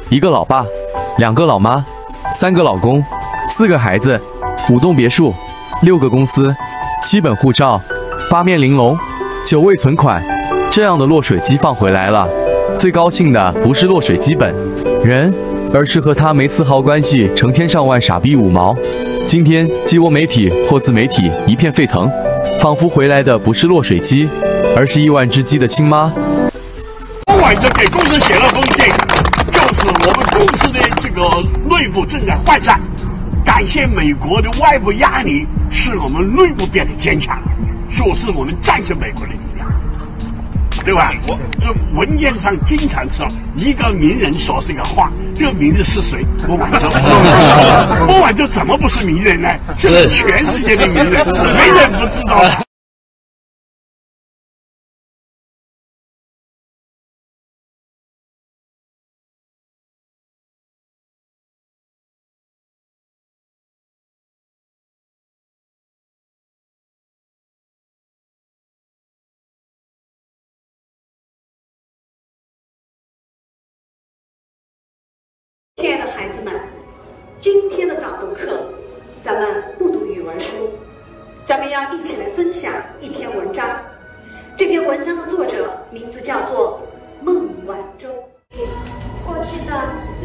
1个老爸，2个老妈，3个老公，4个孩子，5栋别墅，6个公司，7本护照，8面玲珑，9位存款。这样的落水机放回来了，最高兴的不是落水机本人，而是和他没丝毫关系，成千上万傻逼5毛。今天鸡窝媒体或自媒体一片沸腾，仿佛回来的不是落水机，而是1万只鸡的亲妈。 我晚上给公司写了封信，就是我们公司的这个内部正在涣散，感谢美国的外部压力，使我们内部变得坚强，说是我们战胜美国的力量，对吧？这文件上经常说一个名人说这个话，这个名字是谁？我晚就怎么不是名人呢？这是全世界的名人，没人不知道。 亲爱的孩子们，今天的早读课，咱们不读语文书，咱们要一起来分享一篇文章。这篇文章的作者名字叫做孟晚舟。 过去的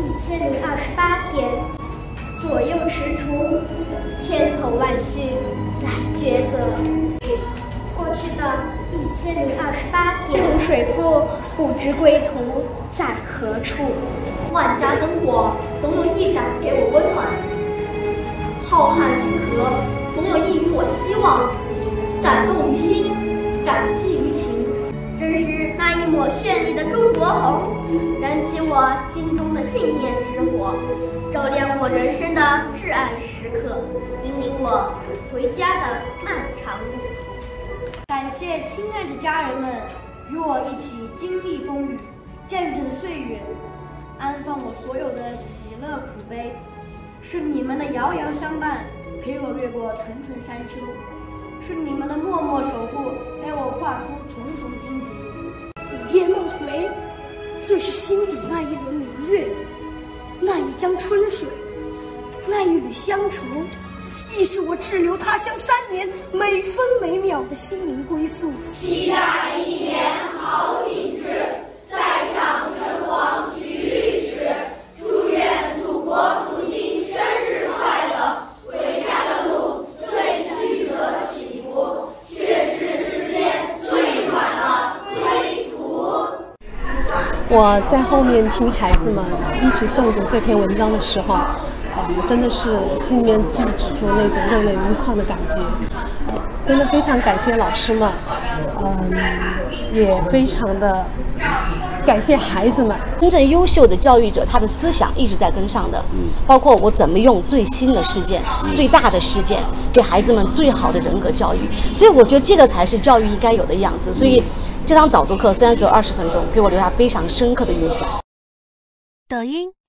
1028天，左右踟蹰，千头万绪来抉择。过去的1028天，重水复，不知归途在何处。 万家灯火，总有一盏给我温暖；浩瀚星河，总有一与我希望。感动于心，感激于情。 正是那一抹绚丽的中国红，燃起我心中的信念之火，照亮我人生的至暗时刻，引领我回家的漫长路途。 感谢亲爱的家人们，与我一起经历风雨，见证岁月，安放我所有的喜乐苦悲。是你们的遥遥相伴，陪我越过层层山丘；是你们的默默守护，陪我跨出重重荆棘。 午夜梦回，最是心底那一轮明月，那一江春水，那一缕乡愁，亦是我滞留他乡3年每分每秒的心灵归宿。 期待一年好景致，再上晨黄举绿时，祝愿祖国母亲生日快乐。回家的路虽曲折起伏，却是世间最暖的归途。 我在后面听孩子们一起诵读这篇文章的时候，真的是心里面止住那种热泪盈眶的感觉。真的非常感谢老师们，也非常的感谢孩子们。 真正优秀的教育者，他的思想一直在跟上的，包括我怎么用最新的事件、最大的事件，给孩子们最好的人格教育。所以我觉得这个才是教育应该有的样子。所以这堂早读课虽然只有20分钟，给我留下非常深刻的印象。 抖音。